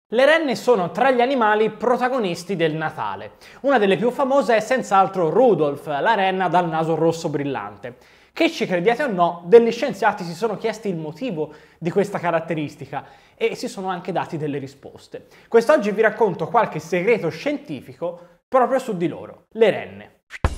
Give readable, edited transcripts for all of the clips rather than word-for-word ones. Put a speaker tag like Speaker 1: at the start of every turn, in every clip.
Speaker 1: Le renne sono tra gli animali protagonisti del Natale. Una delle più famose è senz'altro Rudolph, la renna dal naso rosso brillante. Che ci crediate o no, degli scienziati si sono chiesti il motivo di questa caratteristica e si sono anche dati delle risposte. Quest'oggi vi racconto qualche segreto scientifico proprio su di loro, le renne.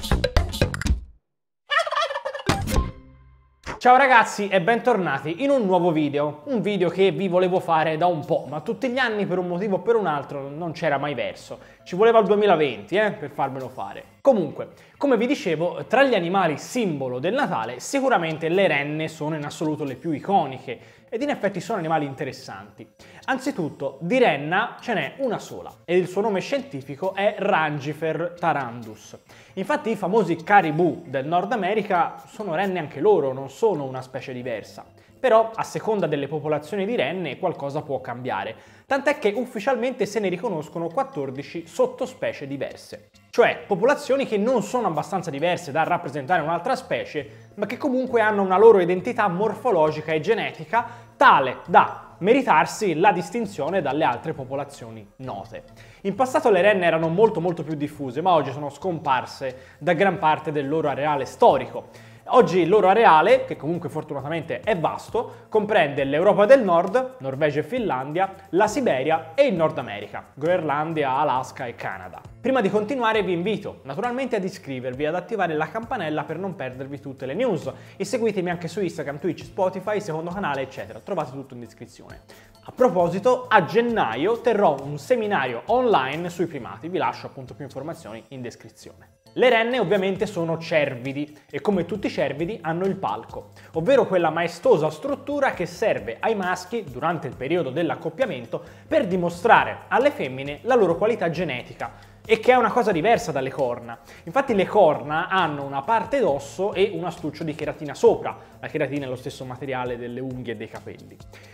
Speaker 1: Ciao ragazzi e bentornati in un nuovo video, un video che vi volevo fare da un po', ma tutti gli anni per un motivo o per un altro non c'era mai verso. Ci voleva il 2020 per farmelo fare. Comunque, come vi dicevo, tra gli animali simbolo del Natale sicuramente le renne sono in assoluto le più iconiche ed in effetti sono animali interessanti. Anzitutto, di renna ce n'è una sola e il suo nome scientifico è Rangifer tarandus. Infatti i famosi caribou del Nord America sono renne anche loro, non sono una specie diversa. Però a seconda delle popolazioni di renne qualcosa può cambiare, tant'è che ufficialmente se ne riconoscono 14 sottospecie diverse. Cioè popolazioni che non sono abbastanza diverse da rappresentare un'altra specie, ma che comunque hanno una loro identità morfologica e genetica tale da meritarsi la distinzione dalle altre popolazioni note. In passato le renne erano molto più diffuse, ma oggi sono scomparse da gran parte del loro areale storico. Oggi il loro areale, che comunque fortunatamente è vasto, comprende l'Europa del Nord, Norvegia e Finlandia, la Siberia e il Nord America, Groenlandia, Alaska e Canada. Prima di continuare vi invito naturalmente ad iscrivervi e ad attivare la campanella per non perdervi tutte le news e seguitemi anche su Instagram, Twitch, Spotify, secondo canale eccetera, trovate tutto in descrizione. A proposito, a gennaio terrò un seminario online sui primati, vi lascio appunto più informazioni in descrizione. Le renne ovviamente sono cervidi e come tutti i cervidi hanno il palco, ovvero quella maestosa struttura che serve ai maschi durante il periodo dell'accoppiamento per dimostrare alle femmine la loro qualità genetica e che è una cosa diversa dalle corna. Infatti le corna hanno una parte d'osso e un astuccio di cheratina sopra, la cheratina è lo stesso materiale delle unghie e dei capelli,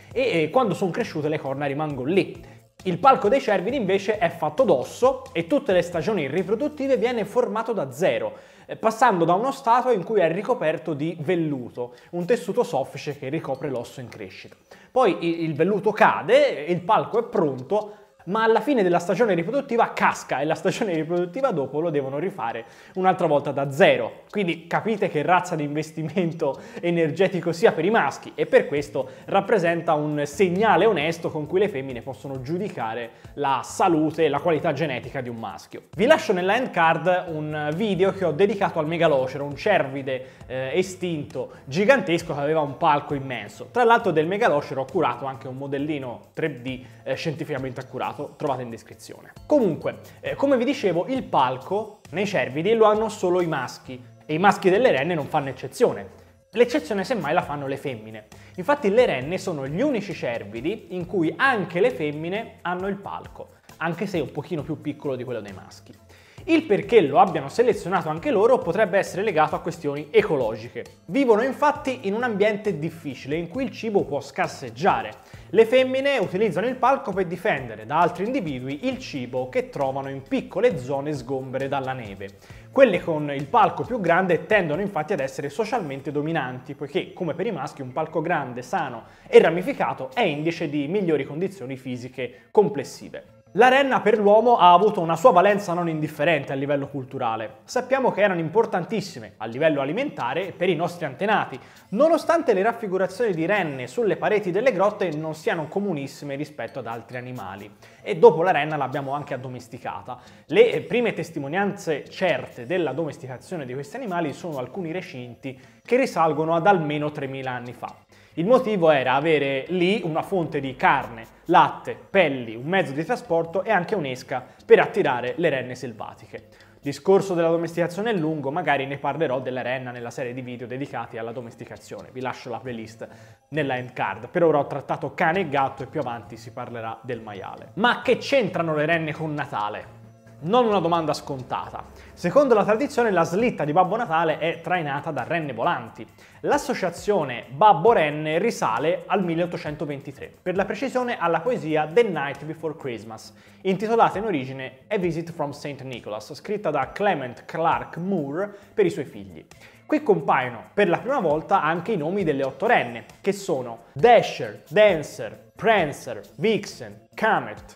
Speaker 1: e quando sono cresciute le corna rimangono lì. Il palco dei cervidi invece è fatto d'osso e tutte le stagioni riproduttive viene formato da zero, passando da uno stato in cui è ricoperto di velluto, un tessuto soffice che ricopre l'osso in crescita. Poi il velluto cade, il palco è pronto, ma alla fine della stagione riproduttiva casca e la stagione riproduttiva dopo lo devono rifare un'altra volta da zero. Quindi capite che razza di investimento energetico sia per i maschi e per questo rappresenta un segnale onesto con cui le femmine possono giudicare la salute e la qualità genetica di un maschio. Vi lascio nella end card un video che ho dedicato al megalocero, un cervide estinto gigantesco che aveva un palco immenso. Tra l'altro del megalocero ho curato anche un modellino 3D scientificamente accurato, trovate in descrizione. Comunque, come vi dicevo, il palco nei cervidi lo hanno solo i maschi e i maschi delle renne non fanno eccezione. L'eccezione semmai la fanno le femmine. Infatti le renne sono gli unici cervidi in cui anche le femmine hanno il palco, anche se un pochino più piccolo di quello dei maschi. Il perché lo abbiano selezionato anche loro potrebbe essere legato a questioni ecologiche. Vivono infatti in un ambiente difficile in cui il cibo può scarseggiare. Le femmine utilizzano il palco per difendere da altri individui il cibo che trovano in piccole zone sgombere dalla neve. Quelle con il palco più grande tendono infatti ad essere socialmente dominanti, poiché come per i maschi un palco grande, sano e ramificato è indice di migliori condizioni fisiche complessive. La renna per l'uomo ha avuto una sua valenza non indifferente a livello culturale. Sappiamo che erano importantissime a livello alimentare per i nostri antenati, nonostante le raffigurazioni di renne sulle pareti delle grotte non siano comunissime rispetto ad altri animali. E dopo la renna l'abbiamo anche addomesticata. Le prime testimonianze certe della domesticazione di questi animali sono alcuni recinti che risalgono ad almeno 3000 anni fa. Il motivo era avere lì una fonte di carne, latte, pelli, un mezzo di trasporto e anche un'esca per attirare le renne selvatiche. Discorso della domesticazione è lungo, magari ne parlerò della renna nella serie di video dedicati alla domesticazione. Vi lascio la playlist nella end card. Per ora ho trattato cane e gatto e più avanti si parlerà del maiale. Ma che c'entrano le renne con Natale? Non una domanda scontata. Secondo la tradizione la slitta di Babbo Natale è trainata da renne volanti. L'associazione Babbo-Renne risale al 1823, per la precisione alla poesia The Night Before Christmas, intitolata in origine A Visit from St. Nicholas, scritta da Clement Clarke Moore per i suoi figli. Qui compaiono per la prima volta anche i nomi delle 8 renne, che sono Dasher, Dancer, Prancer, Vixen, Comet,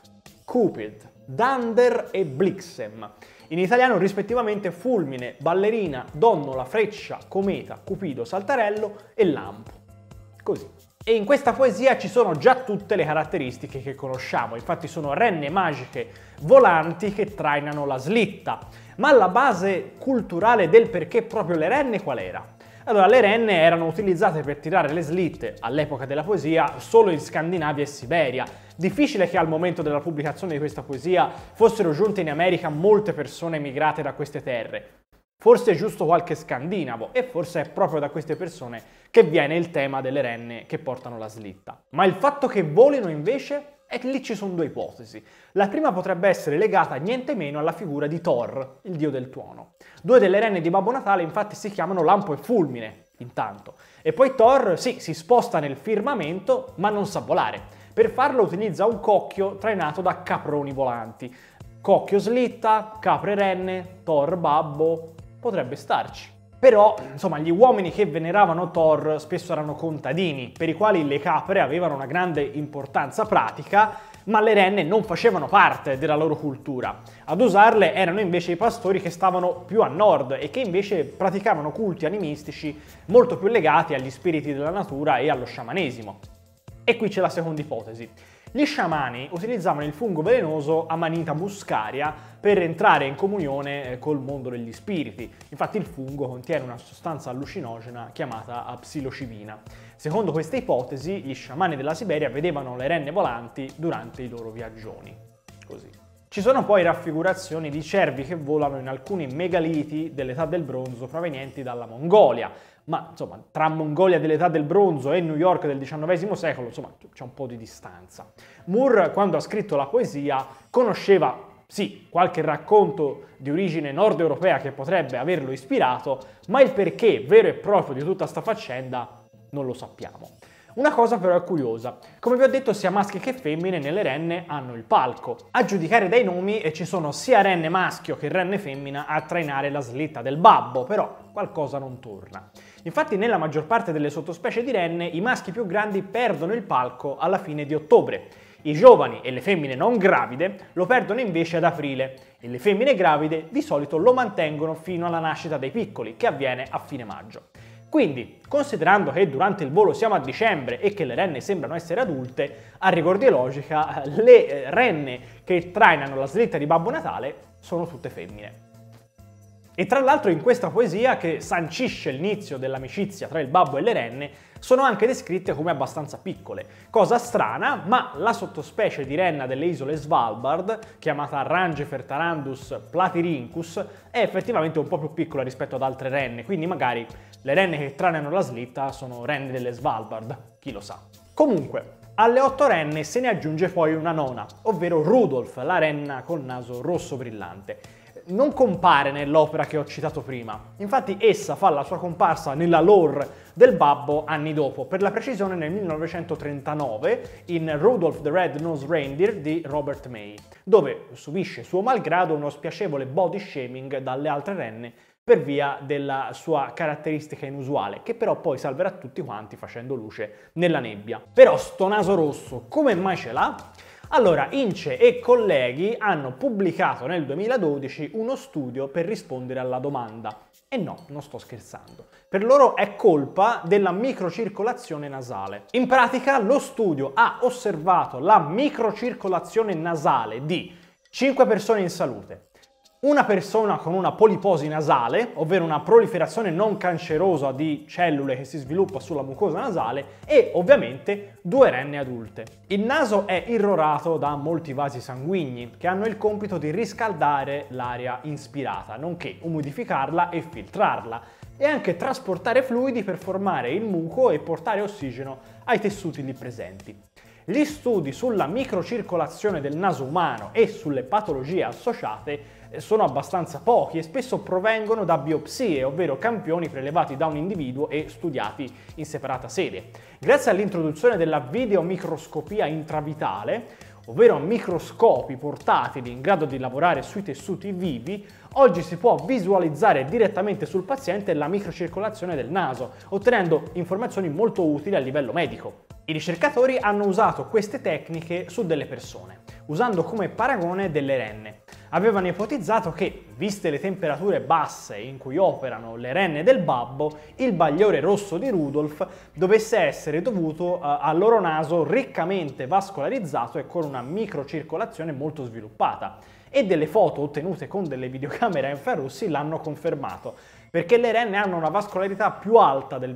Speaker 1: Cupid, Dunder e Blixen. In italiano rispettivamente fulmine, ballerina, donnola, freccia, cometa, cupido, saltarello e lampo. Così. E in questa poesia ci sono già tutte le caratteristiche che conosciamo, infatti sono renne magiche volanti che trainano la slitta. Ma la base culturale del perché proprio le renne qual era? Allora, le renne erano utilizzate per tirare le slitte, all'epoca della poesia, solo in Scandinavia e Siberia. Difficile che al momento della pubblicazione di questa poesia fossero giunte in America molte persone emigrate da queste terre. Forse è giusto qualche scandinavo e forse è proprio da queste persone che viene il tema delle renne che portano la slitta. Ma il fatto che volino invece, lì ci sono due ipotesi. La prima potrebbe essere legata niente meno alla figura di Thor, il dio del tuono. Due delle renne di Babbo Natale infatti si chiamano Lampo e Fulmine, intanto. E poi Thor, sì, si sposta nel firmamento, ma non sa volare. Per farlo utilizza un cocchio trainato da caproni volanti. Cocchio slitta, capre renne, Thor babbo, potrebbe starci. Però, insomma, gli uomini che veneravano Thor spesso erano contadini, per i quali le capre avevano una grande importanza pratica, ma le renne non facevano parte della loro cultura. Ad usarle erano invece i pastori che stavano più a nord e che invece praticavano culti animistici molto più legati agli spiriti della natura e allo sciamanesimo. E qui c'è la seconda ipotesi. Gli sciamani utilizzavano il fungo velenoso Amanita muscaria per entrare in comunione col mondo degli spiriti. Infatti il fungo contiene una sostanza allucinogena chiamata psilocibina. Secondo questa ipotesi, gli sciamani della Siberia vedevano le renne volanti durante i loro viaggioni. Così. Ci sono poi raffigurazioni di cervi che volano in alcuni megaliti dell'età del bronzo provenienti dalla Mongolia. Ma insomma, tra Mongolia dell'età del bronzo e New York del XIX secolo, insomma, c'è un po' di distanza. Moore, quando ha scritto la poesia, conosceva, sì, qualche racconto di origine nord-europea che potrebbe averlo ispirato, ma il perché vero e proprio di tutta sta faccenda non lo sappiamo. Una cosa però è curiosa, come vi ho detto sia maschi che femmine nelle renne hanno il palco. A giudicare dai nomi ci sono sia renne maschio che renne femmina a trainare la slitta del babbo, però qualcosa non torna. Infatti nella maggior parte delle sottospecie di renne i maschi più grandi perdono il palco alla fine di ottobre. I giovani e le femmine non gravide lo perdono invece ad aprile e le femmine gravide di solito lo mantengono fino alla nascita dei piccoli, che avviene a fine maggio. Quindi, considerando che durante il volo siamo a dicembre e che le renne sembrano essere adulte, a rigor di logica le renne che trainano la slitta di Babbo Natale sono tutte femmine. E tra l'altro in questa poesia, che sancisce l'inizio dell'amicizia tra il babbo e le renne, sono anche descritte come abbastanza piccole. Cosa strana, ma la sottospecie di renna delle isole Svalbard, chiamata Rangefertarandus platyrhynchus, è effettivamente un po' più piccola rispetto ad altre renne, quindi magari le renne che trainano la slitta sono renne delle Svalbard, chi lo sa. Comunque, alle 8 renne se ne aggiunge poi una nona, ovvero Rudolf, la renna col naso rosso brillante. Non compare nell'opera che ho citato prima, infatti essa fa la sua comparsa nella lore del babbo anni dopo, per la precisione nel 1939 in Rudolph the Red-Nosed Reindeer di Robert May, dove subisce suo malgrado uno spiacevole body shaming dalle altre renne per via della sua caratteristica inusuale, che però poi salverà tutti quanti facendo luce nella nebbia. Però sto naso rosso come mai ce l'ha? Allora, Ince e colleghi hanno pubblicato nel 2012 uno studio per rispondere alla domanda. E no, non sto scherzando. Per loro è colpa della microcircolazione nasale. In pratica, lo studio ha osservato la microcircolazione nasale di 5 persone in salute, una persona con una poliposi nasale, ovvero una proliferazione non cancerosa di cellule che si sviluppa sulla mucosa nasale, e ovviamente 2 renne adulte. Il naso è irrorato da molti vasi sanguigni che hanno il compito di riscaldare l'aria inspirata, nonché umidificarla e filtrarla, e anche trasportare fluidi per formare il muco e portare ossigeno ai tessuti lì presenti. Gli studi sulla microcircolazione del naso umano e sulle patologie associate sono abbastanza pochi e spesso provengono da biopsie, ovvero campioni prelevati da un individuo e studiati in separata sede. Grazie all'introduzione della videomicroscopia intravitale, ovvero microscopi portatili in grado di lavorare sui tessuti vivi, oggi si può visualizzare direttamente sul paziente la microcircolazione del naso, ottenendo informazioni molto utili a livello medico. I ricercatori hanno usato queste tecniche su delle persone. usando come paragone delle renne. Avevano ipotizzato che, viste le temperature basse in cui operano le renne del babbo, il bagliore rosso di Rudolf dovesse essere dovuto al loro naso riccamente vascolarizzato e con una microcircolazione molto sviluppata. E delle foto ottenute con delle videocamere a infrarossi l'hanno confermato, perché le renne hanno una vascolarità più alta del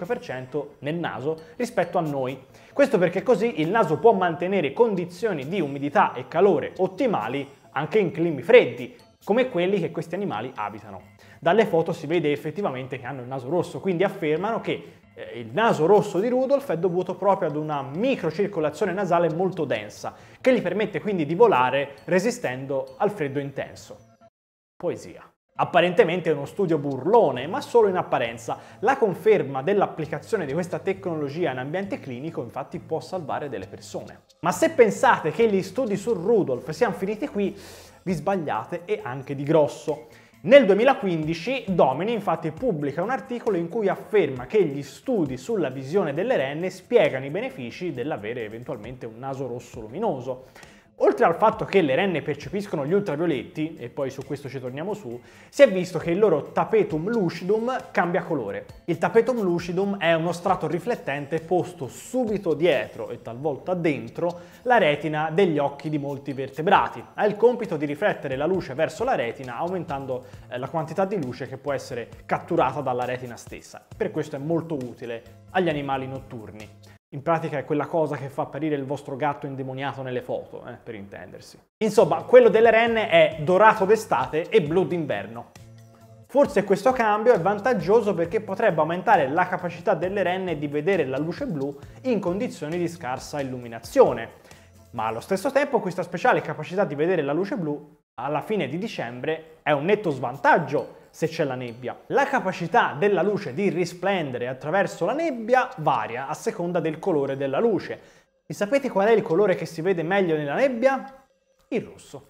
Speaker 1: 25% nel naso rispetto a noi. Questo perché così il naso può mantenere condizioni di umidità e calore ottimali anche in climi freddi, come quelli che questi animali abitano. Dalle foto si vede effettivamente che hanno il naso rosso, quindi affermano che il naso rosso di Rudolf è dovuto proprio ad una microcircolazione nasale molto densa, che gli permette quindi di volare resistendo al freddo intenso. Poesia. Apparentemente è uno studio burlone, ma solo in apparenza. La conferma dell'applicazione di questa tecnologia in ambiente clinico infatti può salvare delle persone. Ma se pensate che gli studi su Rudolf siano finiti qui, vi sbagliate, e anche di grosso. Nel 2015 Domini infatti pubblica un articolo in cui afferma che gli studi sulla visione delle renne spiegano i benefici dell'avere eventualmente un naso rosso luminoso. Oltre al fatto che le renne percepiscono gli ultravioletti, e poi su questo ci torniamo su, si è visto che il loro tapetum lucidum cambia colore. Il tapetum lucidum è uno strato riflettente posto subito dietro e talvolta dentro la retina degli occhi di molti vertebrati. Ha il compito di riflettere la luce verso la retina, aumentando la quantità di luce che può essere catturata dalla retina stessa. Per questo è molto utile agli animali notturni. In pratica è quella cosa che fa apparire il vostro gatto indemoniato nelle foto, per intendersi. Insomma, quello delle renne è dorato d'estate e blu d'inverno. Forse questo cambio è vantaggioso perché potrebbe aumentare la capacità delle renne di vedere la luce blu in condizioni di scarsa illuminazione. Ma allo stesso tempo questa speciale capacità di vedere la luce blu alla fine di dicembre è un netto svantaggio se c'è la nebbia. La capacità della luce di risplendere attraverso la nebbia varia a seconda del colore della luce. E sapete qual è il colore che si vede meglio nella nebbia? Il rosso.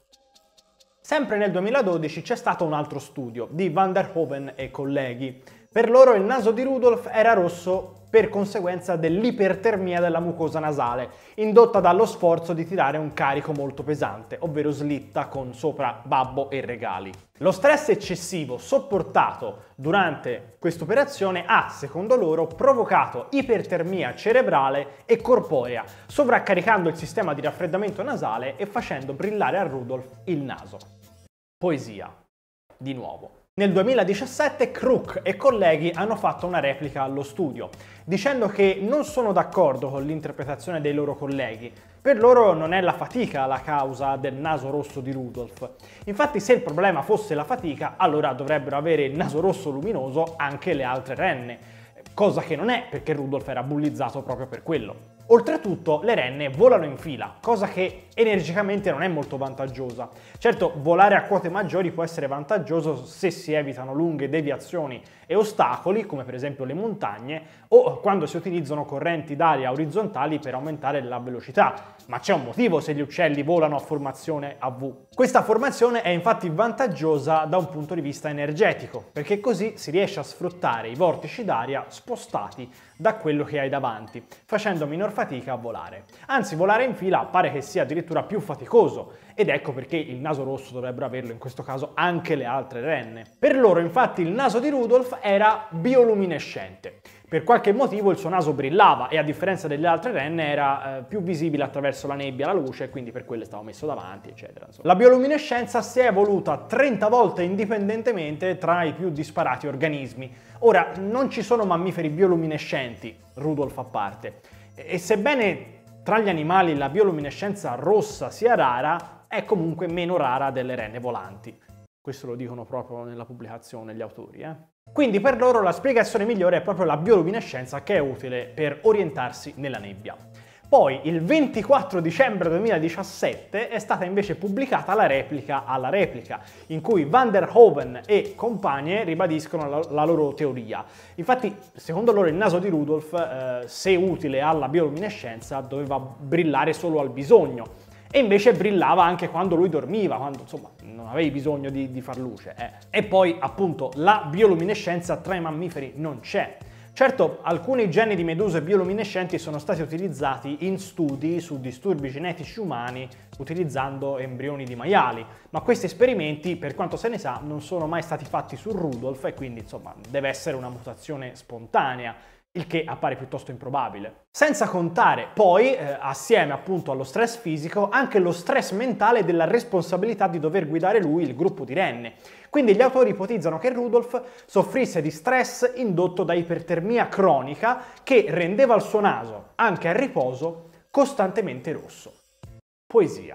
Speaker 1: Sempre nel 2012 c'è stato un altro studio di Van der Hoeven e colleghi. Per loro il naso di Rudolf era rosso per conseguenza dell'ipertermia della mucosa nasale, indotta dallo sforzo di tirare un carico molto pesante, ovvero slitta con sopra babbo e regali. Lo stress eccessivo sopportato durante questa operazione ha, secondo loro, provocato ipertermia cerebrale e corporea, sovraccaricando il sistema di raffreddamento nasale e facendo brillare a Rudolf il naso. Poesia. Di nuovo. Nel 2017 Crook e colleghi hanno fatto una replica allo studio, dicendo che non sono d'accordo con l'interpretazione dei loro colleghi. Per loro non è la fatica la causa del naso rosso di Rudolf. Infatti, se il problema fosse la fatica, allora dovrebbero avere il naso rosso luminoso anche le altre renne, cosa che non è, perché Rudolf era bullizzato proprio per quello. Oltretutto le renne volano in fila, cosa che energicamente non è molto vantaggiosa. Certo, volare a quote maggiori può essere vantaggioso se si evitano lunghe deviazioni e ostacoli, come per esempio le montagne, o quando si utilizzano correnti d'aria orizzontali per aumentare la velocità. Ma c'è un motivo se gli uccelli volano a formazione a V. Questa formazione è infatti vantaggiosa da un punto di vista energetico, perché così si riesce a sfruttare i vortici d'aria spostati da quello che hai davanti, facendo minor fatica a volare. Anzi, volare in fila pare che sia addirittura più faticoso, ed ecco perché il naso rosso dovrebbero averlo in questo caso anche le altre renne. Per loro infatti il naso di Rudolf era bioluminescente. Per qualche motivo il suo naso brillava e a differenza delle altre renne era più visibile attraverso la nebbia la luce, e quindi per quello stava messo davanti, eccetera. Insomma. La bioluminescenza si è evoluta 30 volte indipendentemente tra i più disparati organismi. Ora, non ci sono mammiferi bioluminescenti, Rudolf a parte, e sebbene tra gli animali la bioluminescenza rossa sia rara, è comunque meno rara delle renne volanti. Questo lo dicono proprio nella pubblicazione gli autori. Quindi per loro la spiegazione migliore è proprio la bioluminescenza, che è utile per orientarsi nella nebbia. Poi il 24 dicembre 2017 è stata invece pubblicata la replica alla replica, in cui Van der Hoeven e compagnie ribadiscono la loro teoria. Infatti, secondo loro il naso di Rudolf, se utile alla bioluminescenza, doveva brillare solo al bisogno. E invece brillava anche quando lui dormiva, quando insomma non avevi bisogno di far luce. E poi appunto la bioluminescenza tra i mammiferi non c'è. Certo, alcuni geni di meduse bioluminescenti sono stati utilizzati in studi su disturbi genetici umani utilizzando embrioni di maiali, ma questi esperimenti, per quanto se ne sa, non sono mai stati fatti su Rudolf e quindi, insomma, deve essere una mutazione spontanea, il che appare piuttosto improbabile. Senza contare poi, assieme appunto allo stress fisico, anche lo stress mentale della responsabilità di dover guidare lui il gruppo di renne. Quindi gli autori ipotizzano che Rudolf soffrisse di stress indotto da ipertermia cronica che rendeva il suo naso, anche a riposo, costantemente rosso. Poesia.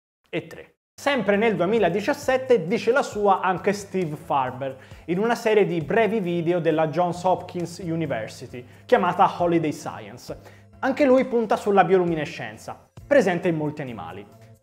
Speaker 1: E 3. Sempre nel 2017 dice la sua anche Steve Farber in una serie di brevi video della Johns Hopkins University chiamata Holiday Science. Anche lui punta sulla bioluminescenza, presente in molti animali.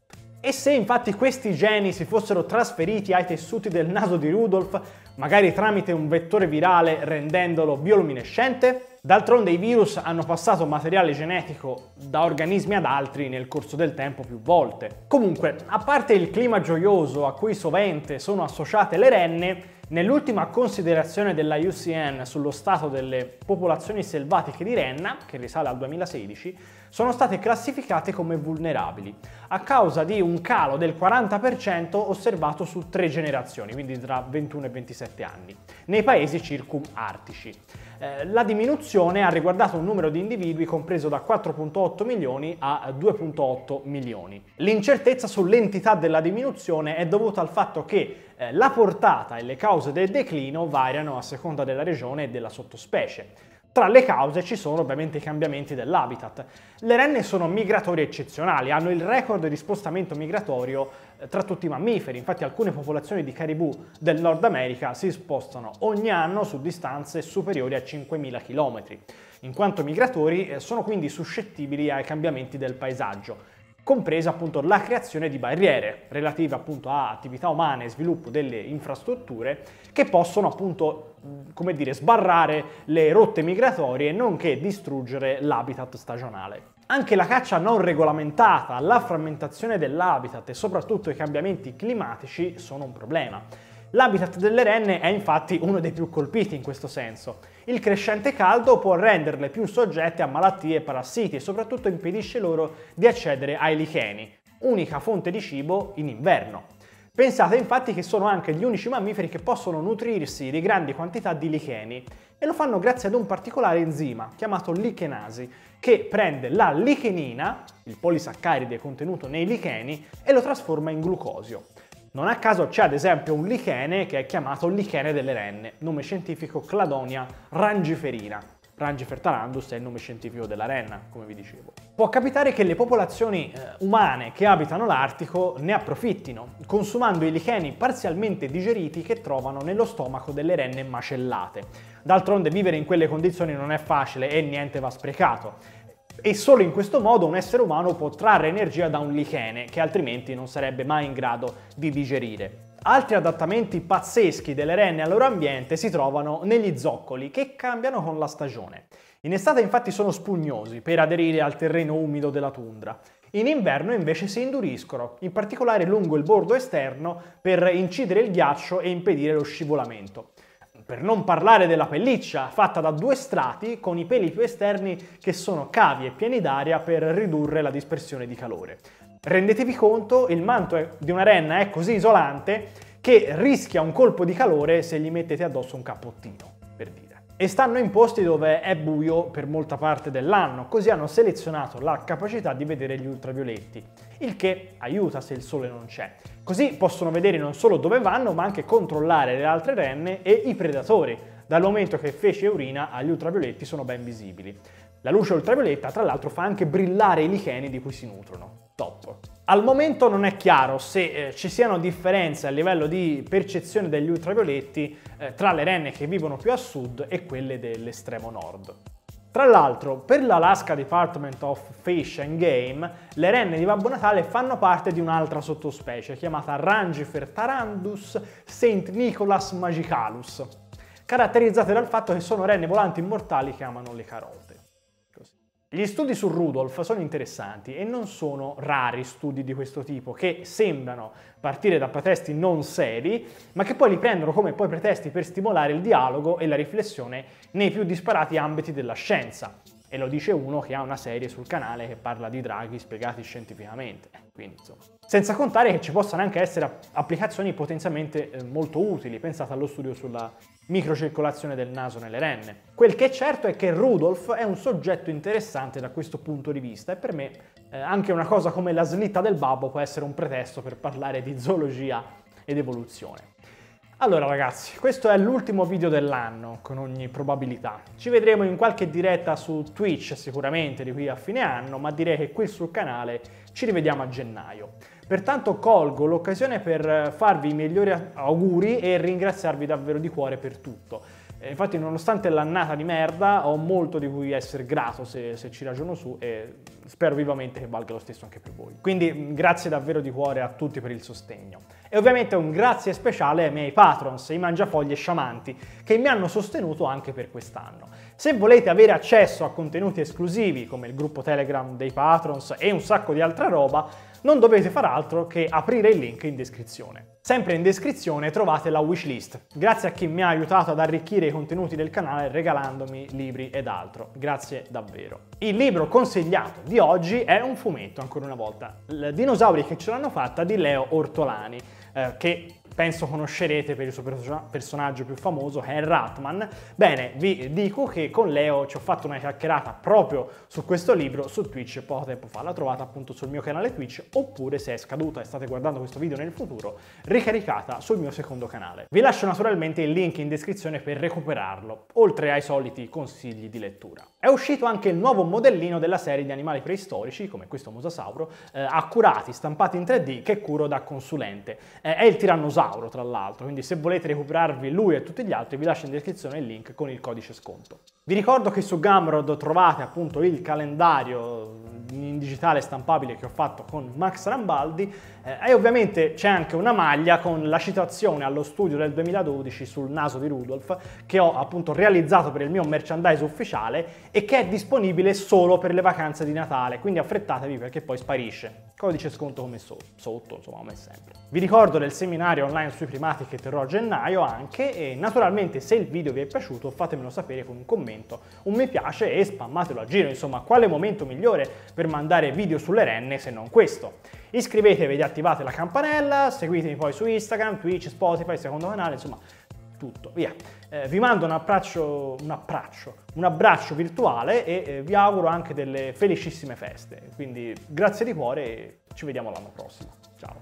Speaker 1: E se infatti questi geni si fossero trasferiti ai tessuti del naso di Rudolf, magari tramite un vettore virale rendendolo bioluminescente? D'altronde i virus hanno passato materiale genetico da organismi ad altri nel corso del tempo più volte. Comunque, a parte il clima gioioso a cui sovente sono associate le renne, nell'ultima considerazione della UCN sullo stato delle popolazioni selvatiche di renna, che risale al 2016, sono state classificate come vulnerabili, a causa di un calo del 40% osservato su 3 generazioni, quindi tra 21 e 27 anni, nei paesi circumartici. La diminuzione ha riguardato un numero di individui compreso da 4,8 milioni a 2,8 milioni. L'incertezza sull'entità della diminuzione è dovuta al fatto che la portata e le cause del declino variano a seconda della regione e della sottospecie. Tra le cause ci sono ovviamente i cambiamenti dell'habitat. Le renne sono migratori eccezionali, hanno il record di spostamento migratorio tra tutti i mammiferi, infatti alcune popolazioni di caribù del Nord America si spostano ogni anno su distanze superiori a 5.000 km. In quanto migratori sono quindi suscettibili ai cambiamenti del paesaggio, compresa appunto la creazione di barriere relative appunto a attività umane e sviluppo delle infrastrutture che possono appunto, come dire, sbarrare le rotte migratorie nonché distruggere l'habitat stagionale. Anche la caccia non regolamentata, la frammentazione dell'habitat e soprattutto i cambiamenti climatici sono un problema. L'habitat delle renne è infatti uno dei più colpiti in questo senso. Il crescente caldo può renderle più soggette a malattie e parassiti e soprattutto impedisce loro di accedere ai licheni, unica fonte di cibo in inverno. Pensate infatti che sono anche gli unici mammiferi che possono nutrirsi di grandi quantità di licheni e lo fanno grazie ad un particolare enzima chiamato lichenasi che prende la lichenina, il polisaccaride contenuto nei licheni, e lo trasforma in glucosio. Non a caso c'è ad esempio un lichene che è chiamato lichene delle renne, nome scientifico Cladonia rangiferina. Rangifer tarandus è il nome scientifico della renna, come vi dicevo. Può capitare che le popolazioni umane che abitano l'Artico ne approfittino, consumando i licheni parzialmente digeriti che trovano nello stomaco delle renne macellate. D'altronde vivere in quelle condizioni non è facile e niente va sprecato. E solo in questo modo un essere umano può trarre energia da un lichene che altrimenti non sarebbe mai in grado di digerire. Altri adattamenti pazzeschi delle renne al loro ambiente si trovano negli zoccoli che cambiano con la stagione. In estate infatti sono spugnosi per aderire al terreno umido della tundra. In inverno invece si induriscono, in particolare lungo il bordo esterno per incidere il ghiaccio e impedire lo scivolamento. Per non parlare della pelliccia, fatta da 2 strati con i peli più esterni che sono cavi e pieni d'aria per ridurre la dispersione di calore. Rendetevi conto, il manto di una renna è così isolante che rischia un colpo di calore se gli mettete addosso un cappottino, per dire. E stanno in posti dove è buio per molta parte dell'anno, così hanno selezionato la capacità di vedere gli ultravioletti, il che aiuta se il sole non c'è. Così possono vedere non solo dove vanno, ma anche controllare le altre renne e i predatori, dal momento che feci e urina agli ultravioletti sono ben visibili. La luce ultravioletta, tra l'altro, fa anche brillare i licheni di cui si nutrono. Top! Al momento non è chiaro se ci siano differenze a livello di percezione degli ultravioletti tra le renne che vivono più a sud e quelle dell'estremo nord. Tra l'altro, per l'Alaska Department of Fish and Game, le renne di Babbo Natale fanno parte di un'altra sottospecie chiamata Rangifer tarandus St. Nicholas magicalus, caratterizzate dal fatto che sono renne volanti immortali che amano le carote. Così. Gli studi su Rudolf sono interessanti e non sono rari studi di questo tipo che sembrano partire da pretesti non seri, ma che poi li prendono come poi pretesti per stimolare il dialogo e la riflessione nei più disparati ambiti della scienza. E lo dice uno che ha una serie sul canale che parla di draghi spiegati scientificamente. Quindi, insomma. Senza contare che ci possano anche essere applicazioni potenzialmente molto utili. Pensate allo studio sulla microcircolazione del naso nelle renne. Quel che è certo è che Rudolf è un soggetto interessante da questo punto di vista e per me anche una cosa come la slitta del babbo può essere un pretesto per parlare di zoologia ed evoluzione. Allora ragazzi, questo è l'ultimo video dell'anno, con ogni probabilità. Ci vedremo in qualche diretta su Twitch sicuramente di qui a fine anno, ma direi che qui sul canale ci rivediamo a gennaio. Pertanto colgo l'occasione per farvi i migliori auguri e ringraziarvi davvero di cuore per tutto. Infatti nonostante l'annata di merda ho molto di cui essere grato se ci ragiono su e spero vivamente che valga lo stesso anche per voi. Quindi grazie davvero di cuore a tutti per il sostegno. E ovviamente un grazie speciale ai miei patrons, i mangiafoglie sciamanti, che mi hanno sostenuto anche per quest'anno. Se volete avere accesso a contenuti esclusivi come il gruppo Telegram dei patrons e un sacco di altra roba, non dovete far altro che aprire il link in descrizione. Sempre in descrizione trovate la wishlist, grazie a chi mi ha aiutato ad arricchire i contenuti del canale regalandomi libri ed altro. Grazie davvero. Il libro consigliato di oggi è un fumetto, ancora una volta. Dinosauri che ce l'hanno fatta di Leo Ortolani, che penso conoscerete per il suo personaggio più famoso, che è Ratman. Bene, vi dico che con Leo ci ho fatto una chiacchierata proprio su questo libro su Twitch poco tempo fa. La trovate appunto sul mio canale Twitch, oppure se è scaduta e state guardando questo video nel futuro, ricaricata sul mio secondo canale. Vi lascio naturalmente il link in descrizione per recuperarlo, oltre ai soliti consigli di lettura. È uscito anche il nuovo modellino della serie di animali preistorici, come questo mosasauro, accurati, stampati in 3D, che curo da consulente. È il tirannosauro, tra l'altro, quindi se volete recuperarvi lui e tutti gli altri vi lascio in descrizione il link con il codice sconto. Vi ricordo che su Gumroad trovate appunto il calendario in digitale stampabile che ho fatto con Max Rambaldi e ovviamente c'è anche una maglia con la citazione allo studio del 2012 sul naso di Rudolf che ho appunto realizzato per il mio merchandise ufficiale e che è disponibile solo per le vacanze di Natale, quindi affrettatevi perché poi sparisce. Codice sconto come sotto, insomma, come sempre. Vi ricordo del seminario online sui primati che terrò a gennaio anche e naturalmente se il video vi è piaciuto fatemelo sapere con un commento, un mi piace e spammatelo a giro, insomma quale momento migliore per mandare video sulle renne se non questo. Iscrivetevi ed attivate la campanella, seguitemi poi su Instagram, Twitch, Spotify, secondo canale, insomma tutto, via. Vi mando un abbraccio virtuale e vi auguro anche delle felicissime feste, quindi grazie di cuore e ci vediamo l'anno prossimo. Ciao!